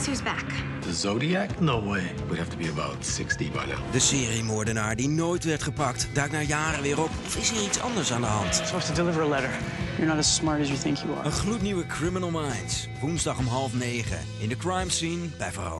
Guess who's back? The Zodiac? No way. We'd have to be about 60 by now. De seriemoordenaar die nooit werd gepakt, duikt na jaren weer op. Of is er iets anders aan de hand? So I have to deliver a letter. You're not as smart as you think you are. Een gloednieuwe Criminal Minds. Woensdag om 20:30 in de crime scene bij Varo.